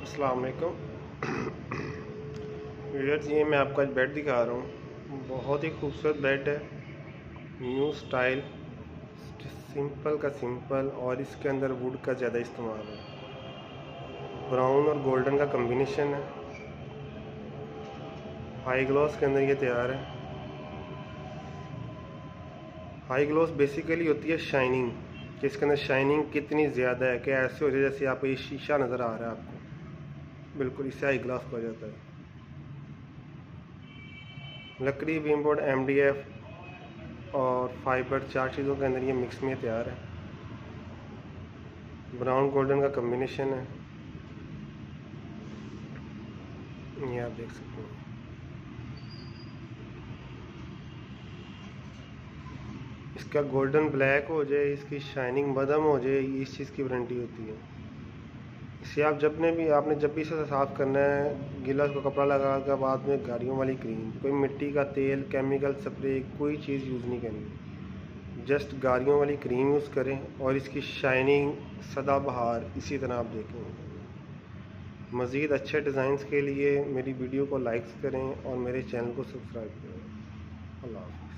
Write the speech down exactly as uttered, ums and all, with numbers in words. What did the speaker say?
अस्सलाम वालेकुम व्यूअर्स, ये मैं आपको आज बेड दिखा रहा हूँ। बहुत ही खूबसूरत बेड है, न्यू स्टाइल, सिंपल का सिंपल, और इसके अंदर वुड का ज़्यादा इस्तेमाल है। ब्राउन और गोल्डन का कम्बिनेशन है। हाई ग्लॉस के अंदर ये तैयार है। हाई ग्लॉस बेसिकली होती है शाइनिंग, कि इसके अंदर शाइनिंग कितनी ज़्यादा है कि ऐसे हो जाए जैसे आपको ये शीशा नज़र आ रहा है आपको, बिल्कुल इससे हाई ग्लॉस हो जाता है। लकड़ी, beam board, M D F और फाइबर, चार चीज़ों के अंदर ये मिक्स में तैयार है। ब्राउन गोल्डन का कम्बिनेशन है, ये आप देख सकते हैं। इसका गोल्डन ब्लैक हो जाए, इसकी शाइनिंग बदम हो जाए, इस चीज़ की वारंटी होती है। इसे आप जब ने भी आपने जब भी इसे साफ़ करना है, गीला उसको कपड़ा लगा कर बाद में गाड़ियों वाली क्रीम, कोई मिट्टी का तेल, केमिकल स्प्रे, कोई चीज़ यूज़ नहीं करनी। जस्ट गाड़ियों वाली क्रीम यूज़ करें और इसकी शाइनिंग सदाबहार इसी तरह आप देखेंगे। मज़ीद अच्छे डिज़ाइंस के लिए मेरी वीडियो को लाइक्स करें और मेरे चैनल को सब्सक्राइब करें। अल्लाह हाफ़िज़।